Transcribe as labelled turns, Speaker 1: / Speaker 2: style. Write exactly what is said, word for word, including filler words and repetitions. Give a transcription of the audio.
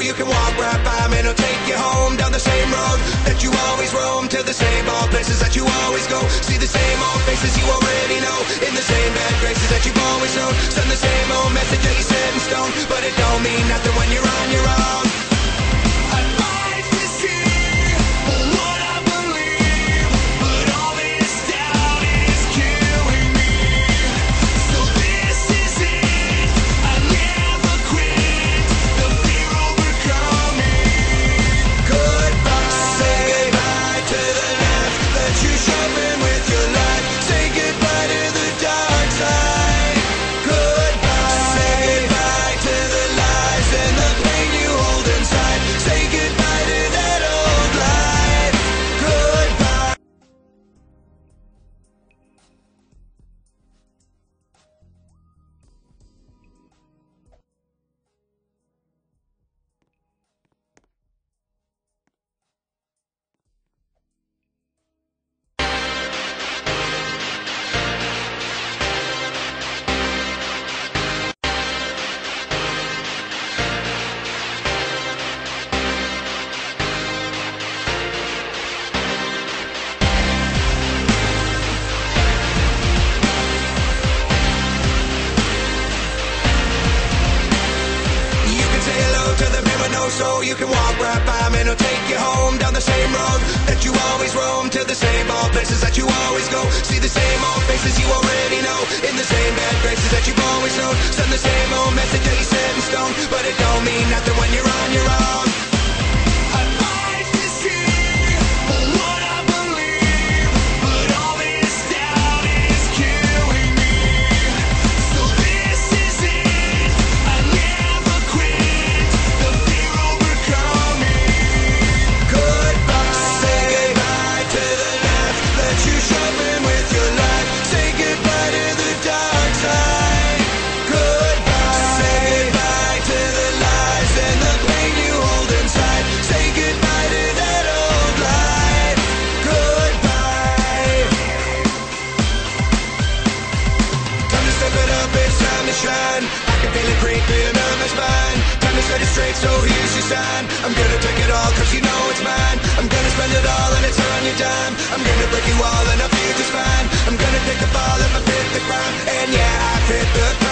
Speaker 1: you can walk right by me, and I'll take you home down the same road that you always roam, to the same old places that you always go. See the same old faces you already know, in the same bad graces that you've always known. Send the same old message that you set in stone, but it don't mean nothing when you're on your own. So you can walk right by me, and I'll take you home down the same road that you always roam, to the same old places that you always go. See the same old faces you already know, in the same bad graces that you've always known. Send the same old message that you set in stone, but it don't mean nothing when you're on your own. I can feel it creeping up my spine. Time to set it straight, so here's your sign. I'm gonna take it all, cause you know it's mine. I'm gonna spend it all, and it's on your dime. I'm gonna break you all, and I feel just fine. I'm gonna take the fall, and I fit the crime. And yeah, I fit the crime.